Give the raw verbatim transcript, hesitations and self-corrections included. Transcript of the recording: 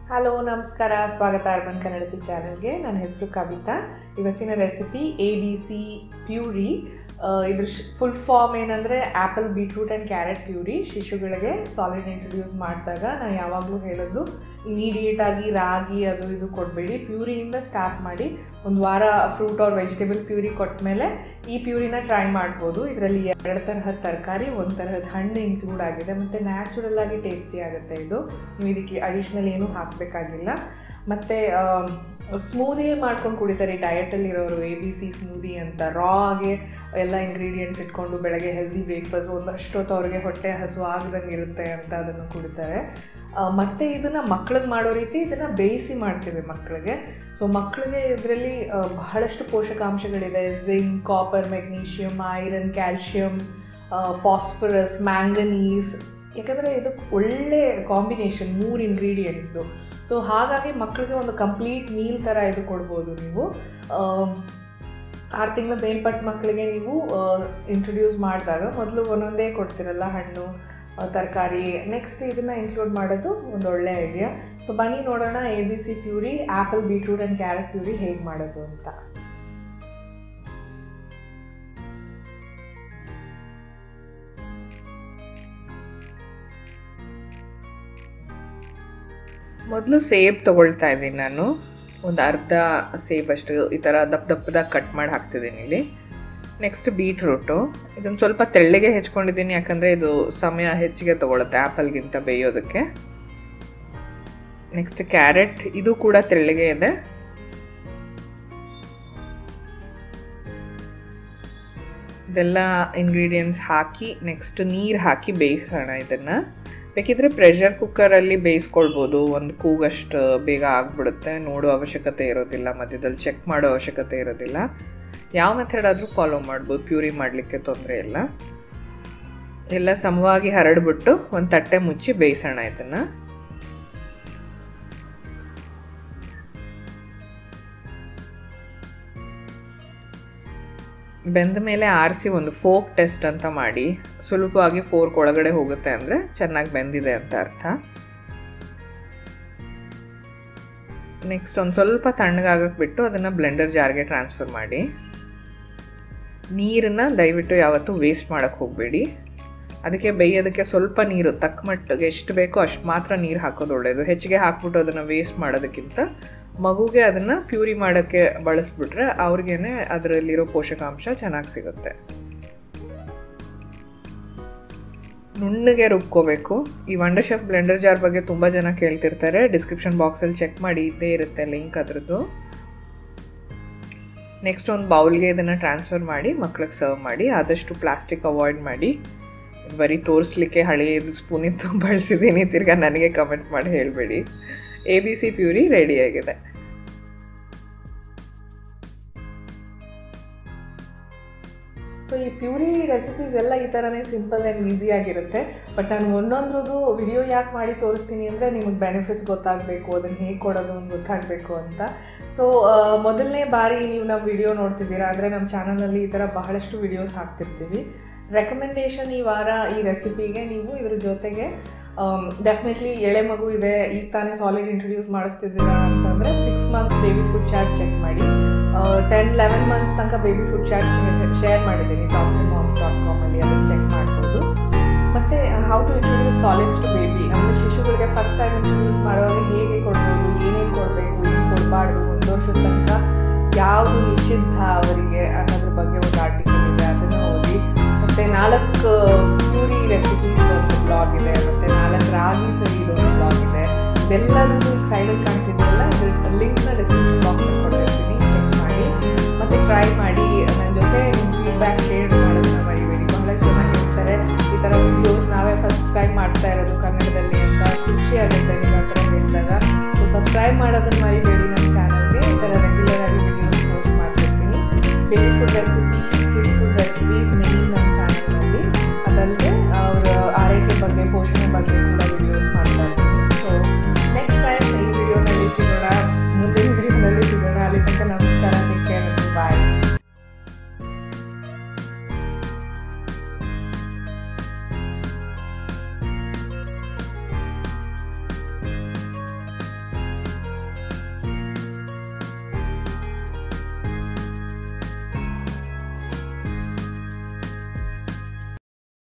Hello ನಮಸ್ಕಾರ, ಸ್ವಾಗತ urban ಕನ್ನಡತಿ ಚಾನೆಲ್ಗೆ. ನನ್ನ ಹೆಸರು ಕವಿತಾ. ಇವತ್ತಿನ recipe A B C puree. ಇದ್ರ ಫುಲ್ ಫಾರ್ಮ್ ಏನಂದರೆ apple, beetroot and carrot puree. ಶಿಶುಗಳಿಗೆ ಸಾಲಿಡ್ ಇಂಟ್ರೊಡ್ಯೂಸ್ ಮಾಡಿದಾಗ ನಾನು ಯಾವಾಗಲೂ ಹೇಳೋದು, ಇಮಿಡಿಯೇಟಾಗಿ ರಾಗಿ ಅದು ಇದು ಕೊಡಬೇಡಿ, ಪ್ಯೂರಿಯಿಂದ ಸ್ಟಾರ್ಟ್ ಮಾಡಿ. ಒಂದು ವಾರ ಫ್ರೂಟ್ ಆರ್ ವೆಜಿಟೇಬಲ್ ಪ್ಯೂರಿ ಕೊಟ್ಟ ಮೇಲೆ ಈ ಪ್ಯೂರಿನ ಟ್ರೈ ಮಾಡ್ಬೋದು. ಇದರಲ್ಲಿ ಎರಡು ತರಹದ ತರಕಾರಿ, ಒಂದು ತರಹದ ಹಣ್ಣು ಇನ್ಕ್ಲೂಡ್ ಆಗಿದೆ ಮತ್ತು ನ್ಯಾಚುರಲ್ ಆಗಿ ಟೇಸ್ಟಿ ಆಗುತ್ತೆ. ಇದು ನೀವು ಇದಕ್ಕೆ ಅಡಿಷ್ನಲ್ ಏನೂ ಹಾಕಬೇಕಾಗಿಲ್ಲ. ಮತ್ತು ಸ್ಮೂದಿ ಮಾಡ್ಕೊಂಡು ಕುಡಿತಾರೆ ಡಯಟಲ್ಲಿರೋರು, ಎ ಬಿ ಸಿ ಸ್ಮೂದಿ ಅಂತ. ರಾ ಆಗಿ ಎಲ್ಲ ಇಂಗ್ರೀಡಿಯೆಂಟ್ಸ್ ಇಟ್ಕೊಂಡು ಬೆಳಗ್ಗೆ ಹೆಲ್ದಿ ಬ್ರೇಕ್ಫಾಸ್ಟ್, ಒಂದಷ್ಟು ಹೊತ್ತು ಅವ್ರಿಗೆ ಹೊಟ್ಟೆ ಹಸು ಆಗದಂಗೆ ಇರುತ್ತೆ ಅಂತ ಅದನ್ನು ಕುಡಿತಾರೆ. ಮತ್ತು ಇದನ್ನು ಮಕ್ಳಿಗೆ ಮಾಡೋ ರೀತಿ ಇದನ್ನು ಬೇಯಿಸಿ ಮಾಡ್ತೀವಿ ಮಕ್ಕಳಿಗೆ. ಸೊ ಮಕ್ಕಳಿಗೆ ಇದರಲ್ಲಿ ಬಹಳಷ್ಟು ಪೋಷಕಾಂಶಗಳಿದೆ. Zinc, copper, magnesium, iron, calcium, phosphorus, manganese. ಯಾಕಂದರೆ ಇದು ಒಳ್ಳೆ ಕಾಂಬಿನೇಷನ್, ಮೂರು ಇಂಗ್ರೀಡಿಯೆಂಟ್ದು. ಸೊ ಹಾಗಾಗಿ ಮಕ್ಕಳಿಗೆ ಒಂದು ಕಂಪ್ಲೀಟ್ ಮೀಲ್ ಥರ ಇದು ಕೊಡ್ಬೋದು ನೀವು. ಆರು ತಿಂಗಳ ಮೇಲ್ಪಟ್ಟ ಮಕ್ಕಳಿಗೆ ನೀವು ಇಂಟ್ರೊಡ್ಯೂಸ್ ಮಾಡಿದಾಗ ಮೊದಲು ಒಂದೊಂದೇ ಕೊಡ್ತಿರಲ್ಲ, ಹಣ್ಣು ತರಕಾರಿ. ನೆಕ್ಸ್ಟ್ ಇದನ್ನು ಇನ್ಕ್ಲೂಡ್ ಮಾಡೋದು ಒಂದು ಒಳ್ಳೆ ಐಡಿಯಾ. ಸೊ ಬನ್ನಿ ನೋಡೋಣ A B C puree, apple, beetroot and carrot puree ಹೇಗೆ ಮಾಡೋದು ಅಂತ. ಮೊದಲು ಸೇಬ್ ತೊಗೊಳ್ತಾ ಇದ್ದೀನಿ ನಾನು. ಒಂದು ಅರ್ಧ ಸೇಬಷ್ಟು ಈ ಥರ ದಪ್ಪ ದಪ್ಪದಾಗ ಕಟ್ ಮಾಡಿ ಹಾಕ್ತಿದ್ದೀನಿ ಇಲ್ಲಿ. ನೆಕ್ಸ್ಟ್ ಬೀಟ್ರೂಟು, ಇದನ್ನು ಸ್ವಲ್ಪ ತೆಳ್ಳಗೆ ಹೆಚ್ಕೊಂಡಿದ್ದೀನಿ, ಯಾಕಂದರೆ ಇದು ಸಮಯ ಹೆಚ್ಚಿಗೆ ತೊಗೊಳುತ್ತೆ ಆ್ಯಪಲ್ಗಿಂತ ಬೇಯೋದಕ್ಕೆ. ನೆಕ್ಸ್ಟ್ ಕ್ಯಾರೆಟ್, ಇದು ಕೂಡ ತೆಳ್ಳಗೆ ಇದೆ. ಇದೆಲ್ಲ ಇಂಗ್ರೀಡಿಯೆಂಟ್ಸ್ ಹಾಕಿ ನೆಕ್ಸ್ಟ್ ನೀರು ಹಾಕಿ ಬೇಯಿಸೋಣ. ಇದನ್ನು ಬೇಕಿದ್ರೆ ಪ್ರೆಷರ್ ಕುಕ್ಕರಲ್ಲಿ ಬೇಯಿಸ್ಕೊಳ್ಬೋದು, ಒಂದು ಕೂಗಷ್ಟು ಬೇಗ ಆಗಿಬಿಡುತ್ತೆ. ನೋಡೋ ಅವಶ್ಯಕತೆ ಇರೋದಿಲ್ಲ, ಮಧ್ಯದಲ್ಲಿ ಚೆಕ್ ಮಾಡೋ ಅವಶ್ಯಕತೆ ಇರೋದಿಲ್ಲ. ಯಾವ ಮೆಥಡ್ ಆದರೂ ಫಾಲೋ ಮಾಡ್ಬೋದು, ಪ್ಯೂರಿ ಮಾಡಲಿಕ್ಕೆ ತೊಂದರೆ ಇಲ್ಲ. ಎಲ್ಲ ಸಮವಾಗಿ ಹರಡ್ಬಿಟ್ಟು ಒಂದು ತಟ್ಟೆ ಮುಚ್ಚಿ ಬೇಯಿಸೋಣ ಇದನ್ನು. ಬೆಂದ ಮೇಲೆ ಆರಿಸಿ ಒಂದು ಫೋಕ್ ಟೆಸ್ಟ್ ಅಂತ ಮಾಡಿ, ಸುಲಭವಾಗಿ ಫೋರ್ಕ್ ಒಳಗಡೆ ಹೋಗುತ್ತೆ ಅಂದರೆ ಚೆನ್ನಾಗಿ ಬೆಂದಿದೆ ಅಂತ ಅರ್ಥ. ನೆಕ್ಸ್ಟ್ ಒಂದು ಸ್ವಲ್ಪ ತಣ್ಣಗಾಗಕ್ಕೆ ಬಿಟ್ಟು ಅದನ್ನು ಬ್ಲೆಂಡರ್ ಜಾರ್ಗೆ ಟ್ರಾನ್ಸ್ಫರ್ ಮಾಡಿ. ನೀರನ್ನು ದಯವಿಟ್ಟು ಯಾವತ್ತೂ ವೇಸ್ಟ್ ಮಾಡೋಕ್ಕೆ ಹೋಗಬೇಡಿ. ಅದಕ್ಕೆ ಬೇಯೋದಕ್ಕೆ ಸ್ವಲ್ಪ ನೀರು ತಕ್ಕ ಮಟ್ಟಿಗೆ ಎಷ್ಟು ಬೇಕೋ ಅಷ್ಟು ಮಾತ್ರ ನೀರು ಹಾಕೋದು ಒಳ್ಳೆಯದು. ಹೆಚ್ಚಿಗೆ ಹಾಕ್ಬಿಟ್ಟು ಅದನ್ನು ವೇಸ್ಟ್ ಮಾಡೋದಕ್ಕಿಂತ ಮಗುಗೆ ಅದನ್ನು ಪ್ಯೂರಿ ಮಾಡೋಕ್ಕೆ ಬಳಸ್ಬಿಟ್ರೆ ಅವ್ರಿಗೇನೆ ಅದರಲ್ಲಿರೋ ಪೋಷಕಾಂಶ ಚೆನ್ನಾಗಿ ಸಿಗುತ್ತೆ. ನುಣ್ಣಗೆ ರುಬ್ಕೋಬೇಕು. ಈ ವಂಡರ್ ಶೆಫ್ ಬ್ಲೆಂಡರ್ ಜಾರ್ ಬಗ್ಗೆ ತುಂಬ ಜನ ಕೇಳ್ತಿರ್ತಾರೆ. ಡಿಸ್ಕ್ರಿಪ್ಷನ್ ಬಾಕ್ಸಲ್ಲಿ ಚೆಕ್ ಮಾಡಿ, ಇದ್ದೇ ಇರುತ್ತೆ ಲಿಂಕ್ ಅದರದ್ದು. ನೆಕ್ಸ್ಟ್ ಒಂದು ಬೌಲ್ಗೆ ಇದನ್ನು ಟ್ರಾನ್ಸ್ಫರ್ ಮಾಡಿ ಮಕ್ಳಿಗೆ ಸರ್ವ್ ಮಾಡಿ. ಆದಷ್ಟು ಪ್ಲಾಸ್ಟಿಕ್ ಅವಾಯ್ಡ್ ಮಾಡಿ. ಬರೀ ತೋರಿಸ್ಲಿಕ್ಕೆ ಹಳೆಯದು ಸ್ಪೂನಿತ್ತು ಬಳಸಿದ್ದೀನಿ, ತಿರ್ಗಾ ನನಗೆ ಕಮೆಂಟ್ ಮಾಡಿ ಹೇಳಬೇಡಿ. ಎ ಬಿ ಸಿ ಪ್ಯೂರಿ ರೆಡಿಯಾಗಿದೆ. ಸೊ ಈ ಪ್ಯೂರಿ ರೆಸಿಪೀಸ್ ಎಲ್ಲ ಈ ಥರನೇ ಸಿಂಪಲ್ ಆ್ಯಂಡ್ ಈಸಿಯಾಗಿರುತ್ತೆ. ಬಟ್ ನಾನು ಒಂದೊಂದ್ರದ್ದು ವಿಡಿಯೋ ಯಾಕೆ ಮಾಡಿ ತೋರಿಸ್ತೀನಿ ಅಂದರೆ ನಿಮಗೆ ಬೆನಿಫಿಟ್ಸ್ ಗೊತ್ತಾಗಬೇಕು, ಅದನ್ನು ಹೇಗೆ ಕೊಡೋದು ಅಂತ ಗೊತ್ತಾಗಬೇಕು ಅಂತ. ಸೊ ಮೊದಲನೇ ಬಾರಿ ನೀವು ನಮ್ಮ ವಿಡಿಯೋ ನೋಡ್ತಿದ್ದೀರಾ ಅಂದರೆ ನಮ್ಮ ಚಾನಲಲ್ಲಿ ಈ ಥರ ಬಹಳಷ್ಟು ವಿಡಿಯೋಸ್ ಹಾಕ್ತಿರ್ತೀವಿ. ರೆಕಮೆಂಡೇಷನ್ ಈ ವಾರ ಈ ರೆಸಿಪಿಗೆ ನೀವು ಇದ್ರ ಜೊತೆಗೆ ಡೆಫಿನೆಟ್ಲಿ ಎಳೆ ಮಗು ಇದೆ, ಈಗ ತಾನೇ ಸಾಲಿಡ್ ಇಂಟ್ರೊಡ್ಯೂಸ್ ಮಾಡಿಸ್ತಿದ್ದೀರಾ ಅಂತಂದರೆ six months baby food chart check ಮಾಡಿ. ಟೆನ್ ಲೆವೆನ್ ಮಂತ್ಸ್ ತನಕ ಬೇಬಿ ಫುಡ್ ಚಾರ್ಟ್ ಶೇರ್ ಮಾಡಿದ್ದೀನಿ ಟಾಕ್ಸಿನ್ ಮಾಮ್ಸ್ ಡಾಟ್ ಕಾಮಲ್ಲಿ, ಅದನ್ನು ಚೆಕ್ ಮಾಡ್ಬೋದು. ಮತ್ತು how to introduce solids to baby, ಅಂದರೆ ಶಿಶುಗಳಿಗೆ ಫಸ್ಟ್ ಟೈಮ್ ಇಂಟ್ರೊಡ್ಯೂಸ್ ಮಾಡುವಾಗ ಹೇಗೆ ಕೊಡ್ಬೋದು, ಏನೇನು ಕೊಡಬೇಕು, ಏನು ಕೊಡಬಾರ್ದು, ಒಂದು ವರ್ಷದ ತನಕ ಯಾವುದು ನಿಷಿದ್ಧ ಅವರಿಗೆ ಅನ್ನೋದ್ರ ಬಗ್ಗೆ ಒಂದು ಆರ್ಟಿಕಲ್ ಇದೆ, ಅದನ್ನು ಓದಿ. ಮತ್ತು ನಾಲ್ಕು ಪ್ಯೂರಿ ರೆಸಿಪೀಸ್ ಒಂದು ಬ್ಲಾಗ್ ಇದೆ, ಮತ್ತು ನಾಲ್ಕು ರಾಗಿ ಸರಿ ಇದೊಂದು ಬ್ಲಾಗ್ ಇದೆ. ಇದೆಲ್ಲದೂ ಈಗ ಸೈಡಲ್ಲಿ ಕಾಣ್ತಿದ್ದೆಲ್ಲ ಇದ್ರ ಲಿಂಕ್ನ ಡಿಸ್ಕ್ರಿಪ್ಷನ್ ಬಾಕ್ಸಲ್ಲಿ ಕೊಟ್ಟಿರ್ತೀನಿ, ಚೆಕ್ ಮಾಡಿ ಮತ್ತು ಟ್ರೈ ಮಾಡಿ. ನನ್ನ ಜೊತೆ ನಿಮ್ಮ ಫೀಡ್ಬ್ಯಾಕ್ ಶೇರ್ ಮಾಡೋದನ್ನ ಮರಿಬೇಡಿ. ಬಹಳಷ್ಟು ಜನ ಹೇಳ್ತಾರೆ ಈ ಥರ ವಿಡಿಯೋಸ್ ನಾವೇ ಫಸ್ಟ್ ಟೈಮ್ ಮಾಡ್ತಾ ಇರೋದು,